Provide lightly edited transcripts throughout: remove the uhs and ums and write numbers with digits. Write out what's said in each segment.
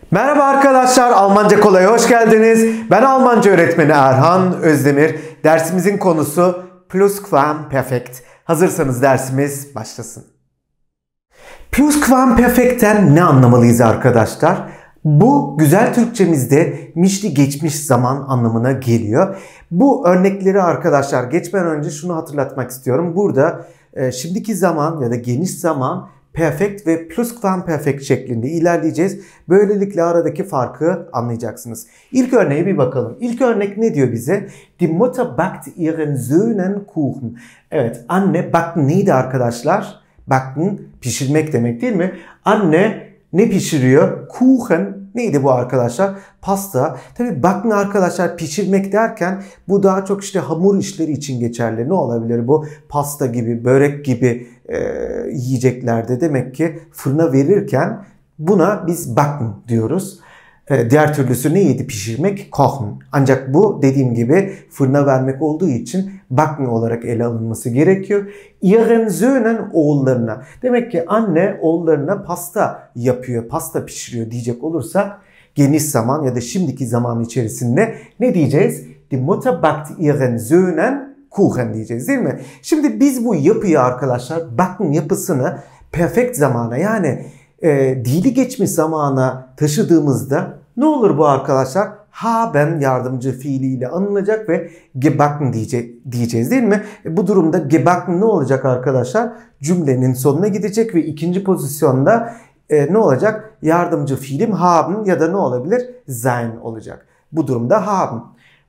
Merhaba arkadaşlar, Almanca Kolay'a hoş geldiniz. Ben Almanca öğretmeni Erhan Özdemir. Dersimizin konusu Plusquamperfekt. Hazırsanız dersimiz başlasın. Plusquamperfekten ne anlamalıyız arkadaşlar? Bu güzel Türkçemizde mişli geçmiş zaman anlamına geliyor. Bu örnekleri arkadaşlar geçmeden önce şunu hatırlatmak istiyorum. Burada şimdiki zaman ya da geniş zaman perfect ve plusquamperfekt şeklinde ilerleyeceğiz. Böylelikle aradaki farkı anlayacaksınız. İlk örneğe bir bakalım. İlk örnek ne diyor bize? Die Mutter backt ihren Söhnen Kuchen. Evet, anne backen neydi arkadaşlar? Backen pişirmek demek değil mi? Anne ne pişiriyor? Kuchen neydi bu arkadaşlar? Pasta. Tabii backen arkadaşlar pişirmek derken bu daha çok işte hamur işleri için geçerli. Ne olabilir bu? Pasta gibi, börek gibi yiyeceklerde demek ki fırına verirken buna biz backen diyoruz. Diğer türlüsü neydi pişirmek? Kochen. Ancak bu dediğim gibi fırına vermek olduğu için backen olarak ele alınması gerekiyor. Ihren Söhnen oğullarına. Demek ki anne oğullarına pasta yapıyor, pasta pişiriyor diyecek olursak geniş zaman ya da şimdiki zaman içerisinde ne diyeceğiz? Die Mutter backt ihren Söhnen Kuchen diyeceğiz değil mi? Şimdi biz bu yapıyı arkadaşlar backen yapısını perfect zamana yani dili geçmiş zamana taşıdığımızda ne olur bu arkadaşlar? Haben yardımcı fiiliyle anılacak ve gebacken diyeceğiz değil mi? Bu durumda gebacken ne olacak arkadaşlar? Cümlenin sonuna gidecek ve ikinci pozisyonda ne olacak? Yardımcı fiilim haben ya da ne olabilir? Sein olacak. Bu durumda haben.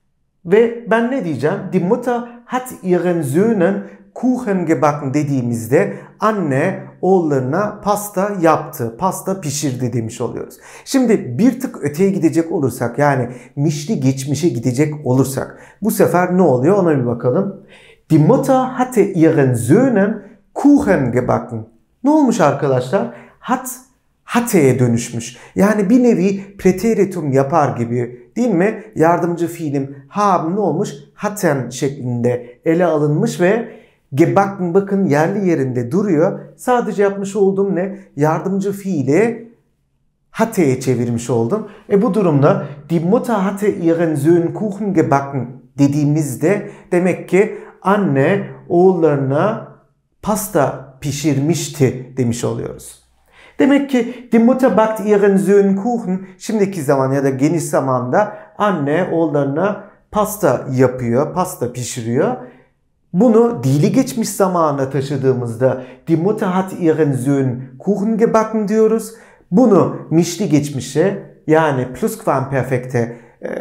Ve ben ne diyeceğim? Die Mutter hat ihren Söhnen Kuchen gebacken dediğimizde anne oğullarına pasta yaptı, pasta pişirdi demiş oluyoruz. Şimdi bir tık öteye gidecek olursak yani mişli geçmişe gidecek olursak bu sefer ne oluyor ona bir bakalım. Die Mutter hatte ihren Söhnen Kuchen gebacken. Ne olmuş arkadaşlar? Hatte'ye dönüşmüş. Yani bir nevi preteritum yapar gibi değil mi? Yardımcı fiilim haben ne olmuş? Hatten şeklinde ele alınmış ve gebacken bakın yerli yerinde duruyor. Sadece yapmış olduğum ne? Yardımcı fiili hatte'ye çevirmiş oldum. Bu durumda die Mutter hatte ihren Söhnen Kuchen gebacken dediğimizde demek ki anne oğullarına pasta pişirmişti demiş oluyoruz. Demek ki die Mutter backt ihren Söhnen Kuchen şimdiki zaman ya da geniş zamanda anne oğullarına pasta yapıyor, pasta pişiriyor. Bunu dili geçmiş zamana taşıdığımızda die Mutter hat ihren Söhnen Kuchen gebacken diyoruz. Bunu mişli geçmişe yani plusquamperfekte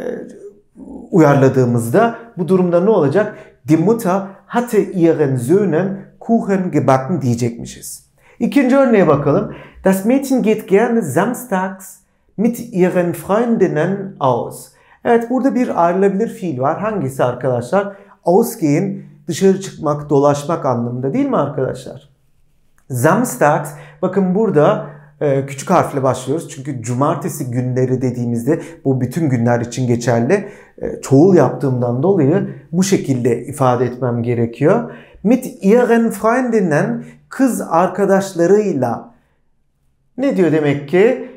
uyarladığımızda bu durumda ne olacak? Die Mutter hatte ihren Söhnen Kuchen gebacken diyecekmişiz. İkinci örneğe bakalım. Das Mädchen geht gerne samstags mit ihren Freundinnen aus. Evet burada bir ayrılabilir fiil var. Hangisi arkadaşlar? Ausgehen, dışarı çıkmak, dolaşmak anlamında değil mi arkadaşlar? Samstags, bakın burada küçük harfle başlıyoruz. Çünkü cumartesi günleri dediğimizde bu bütün günler için geçerli. Çoğul yaptığımdan dolayı bu şekilde ifade etmem gerekiyor. Mit ihren Freundinnen kız arkadaşlarıyla. Ne diyor demek ki?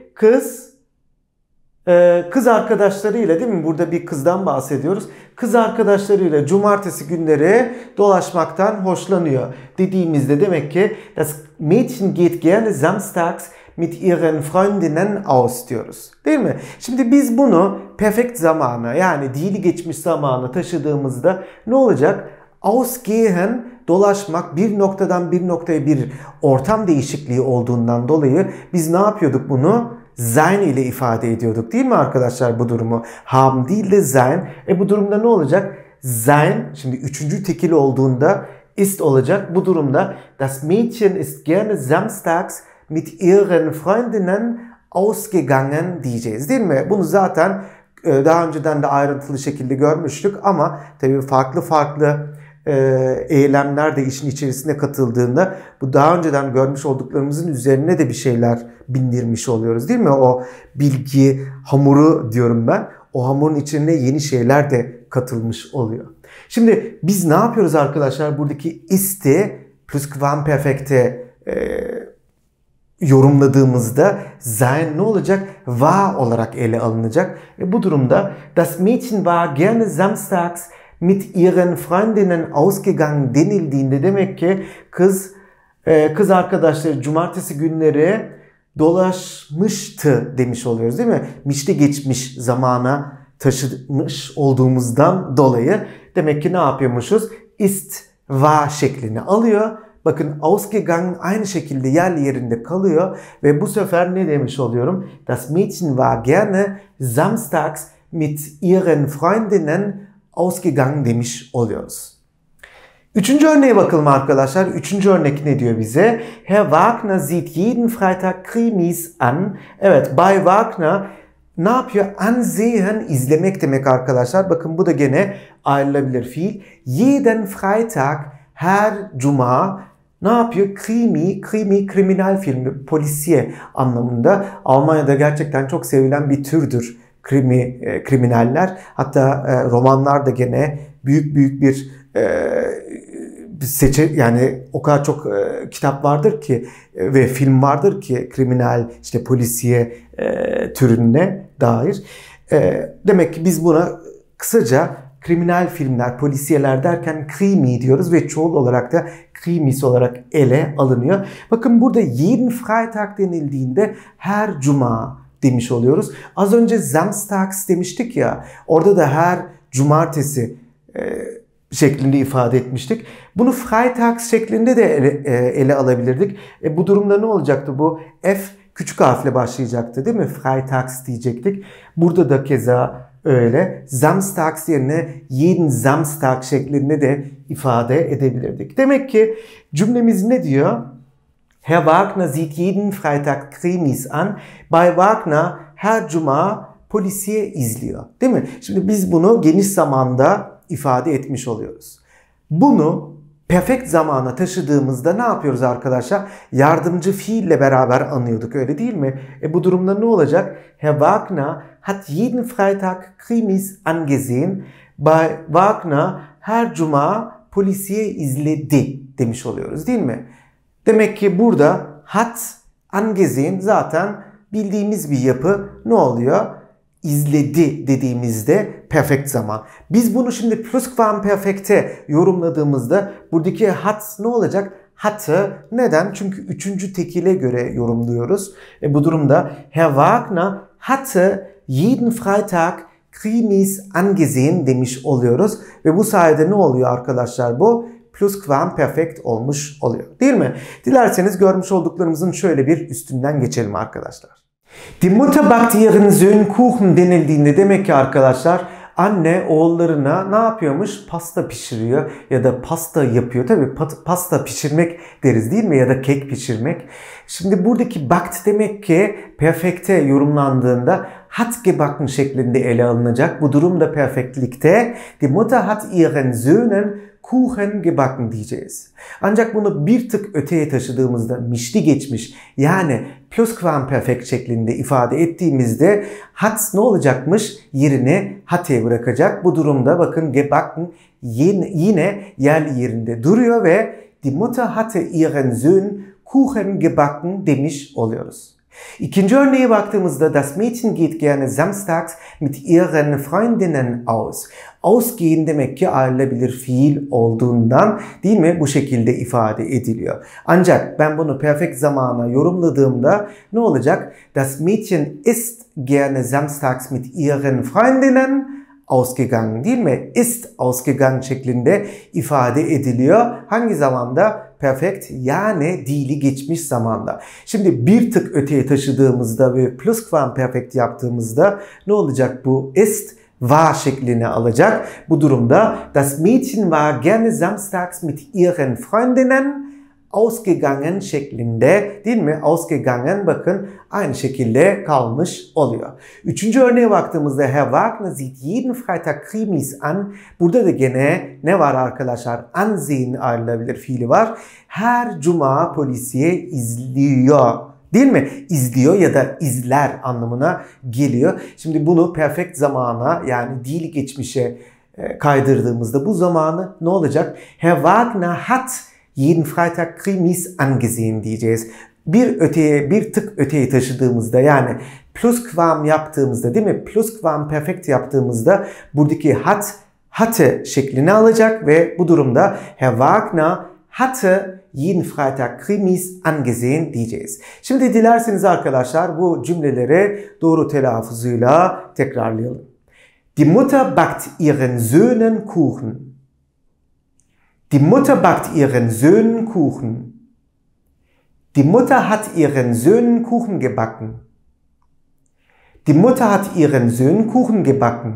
Kız arkadaşlarıyla değil mi? Burada bir kızdan bahsediyoruz. Kız arkadaşlarıyla cumartesi günleri dolaşmaktan hoşlanıyor. Dediğimizde demek ki das Mädchen geht gerne samstags mit ihren Freundinnen aus diyoruz. Değil mi? Şimdi biz bunu perfect zamana yani dili geçmiş zamana taşıdığımızda ne olacak? Ausgehen dolaşmak bir noktadan bir noktaya bir ortam değişikliği olduğundan dolayı biz ne yapıyorduk bunu? Sein ile ifade ediyorduk değil mi arkadaşlar bu durumu? Haben değil de sein. Bu durumda ne olacak? Sein şimdi üçüncü tekil olduğunda ist olacak. Bu durumda das Mädchen ist gerne samstags mit ihren Freundinnen ausgegangen diyeceğiz değil mi? Bunu zaten daha önceden de ayrıntılı şekilde görmüştük ama tabii farklı eylemler de işin içerisine katıldığında bu daha önceden görmüş olduklarımızın üzerine de bir şeyler bindirmiş oluyoruz değil mi? O bilgi hamuru diyorum ben. O hamurun içine yeni şeyler de katılmış oluyor. Şimdi biz ne yapıyoruz arkadaşlar? Buradaki ist'i plusquamperfekte yorumladığımızda sein ne olacak? War olarak ele alınacak. Bu durumda das Mädchen war gerne samstags mit ihren Freundinnen ausgegangen denildiğinde demek ki kız arkadaşları cumartesi günleri dolaşmıştı demiş oluyoruz değil mi? Mişte geçmiş zamana taşımış olduğumuzdan dolayı demek ki ne yapıyormuşuz? Ist, war şeklini alıyor. Bakın ausgegangen aynı şekilde yerli yerinde kalıyor ve bu sefer ne demiş oluyorum? Das Mädchen war gerne samstags mit ihren Freundinnen ausgegangen demiş oluyoruz. Üçüncü örneğe bakalım arkadaşlar. Üçüncü örnek ne diyor bize? Herr Wagner sieht jeden Freitag Krimis an. Evet, Bay Wagner ne yapıyor? Ansehen, izlemek demek arkadaşlar. Bakın bu da gene ayrılabilir fiil. Jeden Freitag, her cuma ne yapıyor? Krimi, kriminal filmi, polisiye anlamında. Almanya'da gerçekten çok sevilen bir türdür kriminaller. Hatta romanlar da gene büyük bir yani o kadar çok kitap vardır ki ve film vardır ki kriminal işte polisiye türüne dair. Demek ki biz buna kısaca kriminal filmler, polisiyeler derken krimi diyoruz ve çoğul olarak da krimis olarak ele alınıyor. Bakın burada jeden Freitag denildiğinde her cuma demiş oluyoruz. Az önce samstags demiştik ya, orada da her cumartesi şeklinde ifade etmiştik. Bunu Freitags şeklinde de ele alabilirdik. Bu durumda ne olacaktı? Bu F küçük harfle başlayacaktı değil mi? Freitags diyecektik. Burada da keza öyle. Samstags yerine jeden Samstag şeklinde de ifade edebilirdik. Demek ki cümlemiz ne diyor? Herr Wagner sieht jeden Freitag Krimis an. Bay Wagner her cuma polisiye izliyor. Değil mi? Şimdi biz bunu geniş zamanda ifade etmiş oluyoruz. Bunu perfect zamana taşıdığımızda ne yapıyoruz arkadaşlar? Yardımcı fiille beraber anıyorduk, öyle değil mi? Bu durumda ne olacak? Herr Wagner hat jeden Freitag Krimis angesehen. Bay Wagner her cuma polisiye izledi demiş oluyoruz değil mi? Demek ki burada hat angesehen zaten bildiğimiz bir yapı. Ne oluyor? İzledi dediğimizde perfect zaman. Biz bunu şimdi plusquamperfekte yorumladığımızda buradaki hat ne olacak? Hat'ı neden? Çünkü üçüncü tekile göre yorumluyoruz. Bu durumda Herr Wagner hatte jeden Freitag Krimis angesehen demiş oluyoruz. Ve bu sayede ne oluyor arkadaşlar bu? Plusquamperfekt olmuş oluyor. Değil mi? Dilerseniz görmüş olduklarımızın şöyle bir üstünden geçelim arkadaşlar. Die Mutter backt ihren Söhnen Kuchen denildiğinde demek ki arkadaşlar anne oğullarına ne yapıyormuş? Pasta pişiriyor ya da pasta yapıyor. Tabii pasta pişirmek deriz değil mi? Ya da kek pişirmek. Şimdi buradaki backt demek ki perfekte yorumlandığında hat gebacken şeklinde ele alınacak. Bu durumda perfektlikte die Mutter hat ihren Söhnen Kuchen gebacken diyeceğiz. Ancak bunu bir tık öteye taşıdığımızda mişli geçmiş yani plusquamperfekt şeklinde ifade ettiğimizde hat ne olacakmış? Yerini hatte bırakacak. Bu durumda bakın gebacken yine yerli yerinde duruyor ve die Mutter hatte ihren Söhnen Kuchen gebacken demiş oluyoruz. İkinci örneğe baktığımızda das Mädchen geht gerne samstags mit ihren Freundinnen aus. Ausgehen demek ki ayrılabilir fiil olduğundan değil mi? Bu şekilde ifade ediliyor. Ancak ben bunu perfect zamana yorumladığımda ne olacak? Das Mädchen ist gerne samstags mit ihren Freundinnen ausgegangen değil mi? Ist ausgegangen şeklinde ifade ediliyor. Hangi zamanda? Perfect yani dili geçmiş zamanda. Şimdi bir tık öteye taşıdığımızda ve plusquamperfekt yaptığımızda ne olacak bu? Ist war şeklini alacak. Bu durumda das Mädchen war gerne samstags mit ihren Freundinnen ausgegangen şeklinde değil mi? Ausgegangen bakın aynı şekilde kalmış oluyor. Üçüncü örneğe baktığımızda Herr Wagner sieht jeden Freitag Krimis an. Burada da gene ne var arkadaşlar? Ansehen ayrılabilir fiili var. Her cuma polisiye izliyor. Değil mi? İzliyor ya da izler anlamına geliyor. Şimdi bunu perfect zamana yani dil geçmişe kaydırdığımızda bu zamanı ne olacak? Herr Wagner hat jeden Freitag Krimis angesehen diyeceğiz. bir tık öteye taşıdığımızda, yani plusquam yaptığımızda, değil mi? Plusquam perfekt yaptığımızda buradaki hatte şeklini alacak ve bu durumda Herr Wagner hatte jeden Freitag Krimis angesehen diyeceğiz. Şimdi dilerseniz arkadaşlar bu cümleleri doğru telaffuzuyla tekrarlayalım. Die Mutter backt ihren Söhnen Kuchen. Die Mutter backt ihren Söhnen Kuchen. Die Mutter hat ihren Söhnen Kuchen gebacken. Die Mutter hat ihren Söhnen Kuchen gebacken.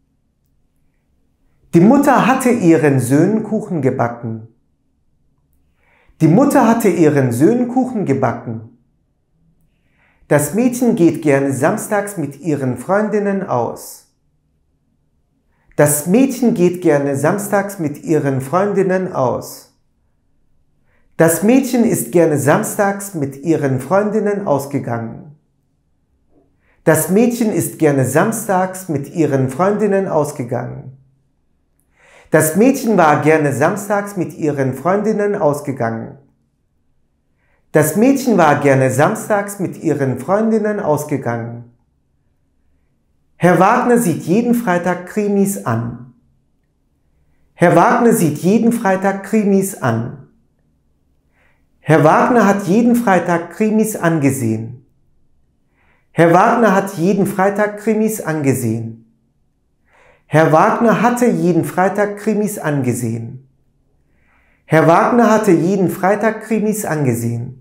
Die Mutter hatte ihren Söhnen Kuchen gebacken. Die Mutter hatte ihren Söhnen Kuchen gebacken. Das Mädchen geht gerne samstags mit ihren Freundinnen aus. Das Mädchen geht gerne samstags mit ihren Freundinnen aus. Das Mädchen ist gerne samstags mit ihren Freundinnen ausgegangen. Das Mädchen ist gerne samstags mit ihren Freundinnen ausgegangen. Das Mädchen war gerne samstags mit ihren Freundinnen ausgegangen. Das Mädchen war gerne samstags mit ihren Freundinnen ausgegangen. Herr Wagner sieht jeden Freitag Krimis an. Herr Wagner sieht jeden Freitag Krimis an. Herr Wagner hat jeden Freitag Krimis angesehen. Herr Wagner hat jeden Freitag Krimis angesehen. Herr Wagner hatte jeden Freitag Krimis angesehen. Herr Wagner hatte jeden Freitag Krimis angesehen.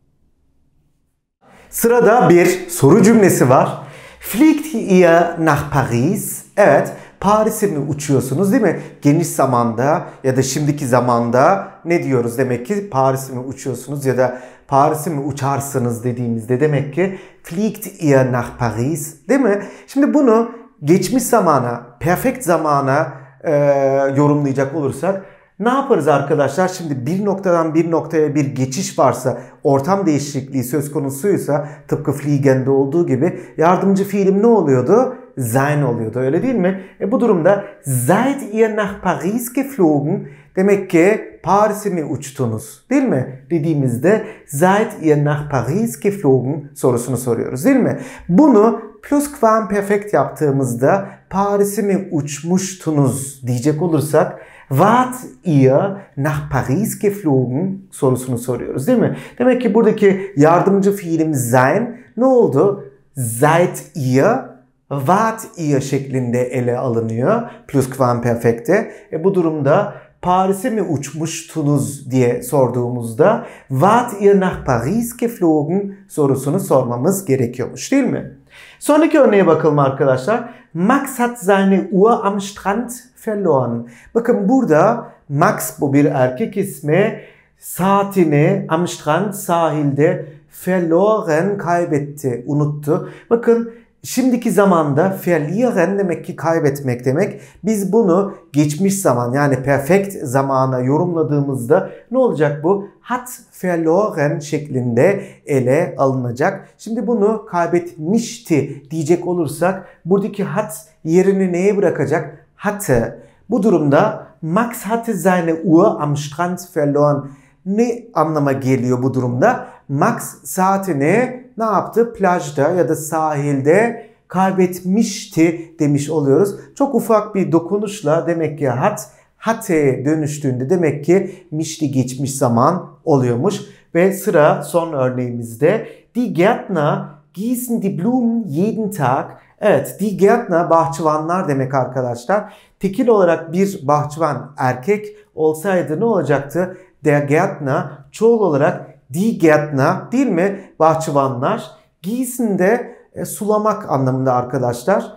Sırada bir soru cümlesi var. Fliegt ihr nach Paris? Evet, Paris'e mi uçuyorsunuz, değil mi? Geniş zamanda ya da şimdiki zamanda ne diyoruz demek ki? Paris'e mi uçuyorsunuz ya da Paris'e mi uçarsınız dediğimizde demek ki fliegt ihr nach Paris, değil mi? Şimdi bunu geçmiş zamana, perfect zamana yorumlayacak olursak ne yaparız arkadaşlar? Şimdi bir noktadan bir noktaya bir geçiş varsa, ortam değişikliği söz konusuysa, tıpkı Fliegen'de olduğu gibi yardımcı fiilim ne oluyordu? Sein oluyordu, öyle değil mi? Bu durumda seid ihr nach Paris geflogen? Demek ki Paris'e mi uçtunuz, değil mi? Dediğimizde seid ihr nach Paris geflogen sorusunu soruyoruz, değil mi? Bunu plusquamperfekt yaptığımızda Paris'e mi uçmuştunuz diyecek olursak wart ihr nach Paris geflogen sorusunu soruyoruz, değil mi? Demek ki buradaki yardımcı fiilimiz sein ne oldu? Seid ihr, wart ihr şeklinde ele alınıyor plusquamperfekte. Bu durumda Paris'e mi uçmuştunuz diye sorduğumuzda wart ihr nach Paris geflogen sorusunu sormamız gerekiyormuş, değil mi? Sonraki örneğe bakalım arkadaşlar. Max hat seine Uhr am Strand verloren. Bakın burada Max, bu bir erkek ismi, saatini am Strand, sahilde, verloren, kaybetti, unuttu. Bakın şimdiki zamanda verlieren demek ki kaybetmek demek. Biz bunu geçmiş zaman, yani perfect zamana yorumladığımızda ne olacak bu? Hat verloren şeklinde ele alınacak. Şimdi bunu kaybetmişti diyecek olursak buradaki hat yerini neye bırakacak? Hatte. Bu durumda Max hatte seine Uhr am Strand verloren. Ne anlama geliyor bu durumda? Max saatini ne yaptı? Plajda ya da sahilde kaybetmişti demiş oluyoruz. Çok ufak bir dokunuşla demek ki hatte'ye dönüştüğünde demek ki mişti geçmiş zaman oluyormuş. Ve sıra son örneğimizde. Die Gärtner gießen die Blumen jeden Tag. Evet, die Gärtner bahçıvanlar demek arkadaşlar. Tekil olarak bir bahçıvan erkek olsaydı ne olacaktı? Der Gärtner, çoğul olarak die Gärtner, değil mi? Bahçıvanlar. Gießen de sulamak anlamında arkadaşlar.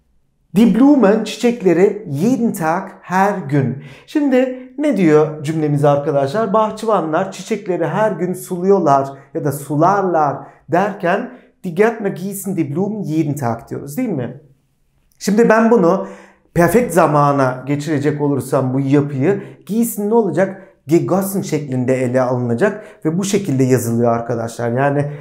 Die Blumen, çiçekleri, jeden Tag, her gün. Şimdi ne diyor cümlemiz arkadaşlar? Bahçıvanlar çiçekleri her gün suluyorlar ya da sularlar derken die Gärtner gießen die Blumen jeden Tag diyoruz, değil mi? Şimdi ben bunu perfect zamana geçirecek olursam bu yapıyı, gießen ne olacak? Gegossen şeklinde ele alınacak ve bu şekilde yazılıyor arkadaşlar. Yani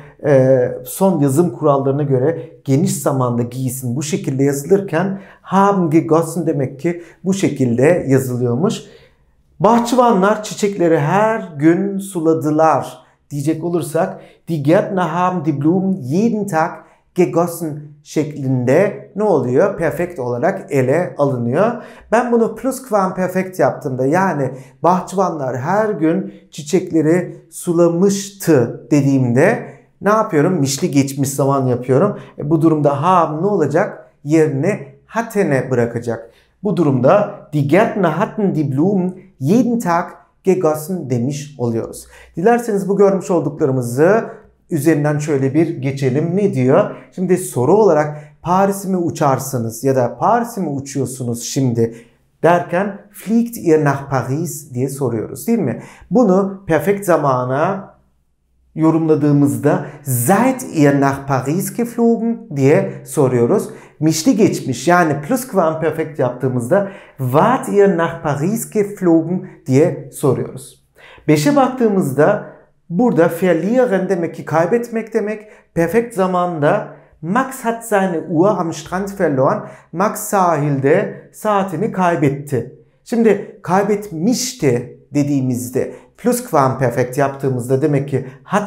son yazım kurallarına göre geniş zamanda gießen bu şekilde yazılırken haben gegossen demek ki bu şekilde yazılıyormuş. Bahçıvanlar çiçekleri her gün suladılar diyecek olursak die Gärtner haben die Blumen jeden Tag gegossen şeklinde ne oluyor? Perfekt olarak ele alınıyor. Ben bunu plusquamperfekt yaptığımda yani bahçıvanlar her gün çiçekleri sulamıştı dediğimde ne yapıyorum? Mişli geçmiş zaman yapıyorum. Bu durumda haben ne olacak? Yerine hatten'e bırakacak. Bu durumda die Gärtner hatten die Blumen jeden Tag gegossen demiş oluyoruz. Dilerseniz bu görmüş olduklarımızı üzerinden şöyle bir geçelim. Ne diyor? Şimdi soru olarak Paris'e mi uçarsınız ya da Paris'e mi uçuyorsunuz şimdi derken fliegt ihr nach Paris diye soruyoruz değil mi? Bunu perfekt zamana yorumladığımızda seid ihr nach Paris geflogen diye soruyoruz. Mişli geçmiş yani plusquamperfekt yaptığımızda wart ihr nach Paris geflogen diye soruyoruz. 5'e baktığımızda burada verlieren demek ki kaybetmek demek. Perfekt zamanda Max hat seine Uhr am Strand verloren. Max sahilde saatini kaybetti. Şimdi kaybetmişti dediğimizde plusquamperfekt yaptığımızda demek ki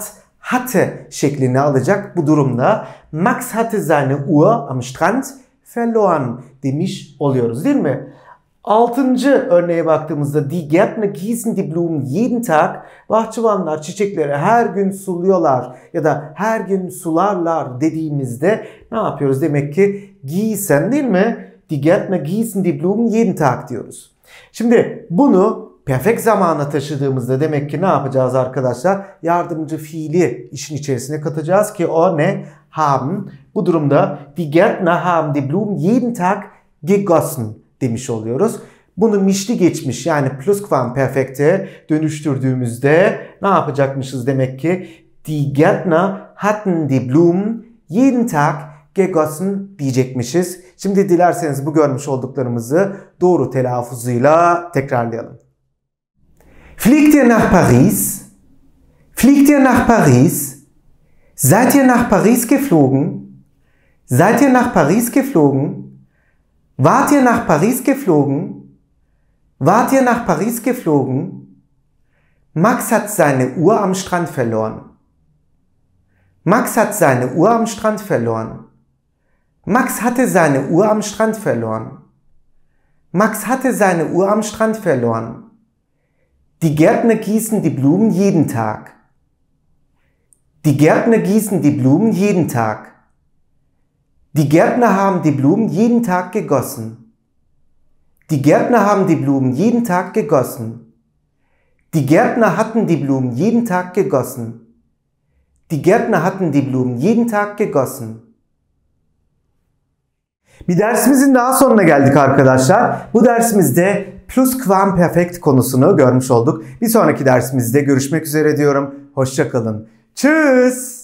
hatte şeklini alacak. Bu durumda Max hatte seine Uhr am Strand verloren demiş oluyoruz değil mi? 6. örneğe baktığımızda die Gärtner gießen die Blumen jeden Tag. Bahçıvanlar çiçekleri her gün suluyorlar ya da her gün sularlar dediğimizde ne yapıyoruz? Demek ki gießen değil mi? Die Gärtner gießen die Blumen jeden Tag diyoruz. Şimdi bunu perfekt zamana taşıdığımızda demek ki ne yapacağız arkadaşlar? Yardımcı fiili işin içerisine katacağız ki o ne? Haben. Bu durumda die Gärtner haben die Blumen jeden Tag gegossen demiş oluyoruz. Bunu mişli geçmiş yani plusquamperfekte dönüştürdüğümüzde ne yapacakmışız demek ki? Die Gärtner hatten die Blumen jeden Tag gegossen diyecekmişiz. Şimdi dilerseniz bu görmüş olduklarımızı doğru telaffuzuyla tekrarlayalım. Fliegt ihr nach Paris? Fliegt ihr nach Paris? Seid ihr nach Paris geflogen? Seid ihr nach Paris geflogen? Wart ihr nach Paris geflogen? Wart ihr nach Paris geflogen? Max hat seine Uhr am Strand verloren. Max hat seine Uhr am Strand verloren. Max hatte seine Uhr am Strand verloren. Max hatte seine Uhr am Strand verloren. Die Gärtner gießen die Blumen jeden Tag. Die Gärtner gießen die Blumen jeden Tag. Die Gärtner haben die Blumen jeden Tag gegossen. Die Gärtner haben die Blumen jeden Tag gegossen. Die Gärtner hatten die Blumen jeden Tag gegossen. Die Gärtner hatten die Blumen jeden Tag gegossen. Bir dersimizin daha sonuna geldik arkadaşlar. Bu dersimizde plusquamperfekt konusunu görmüş olduk. Bir sonraki dersimizde görüşmek üzere diyorum. Hoşça kalın. Tschüss.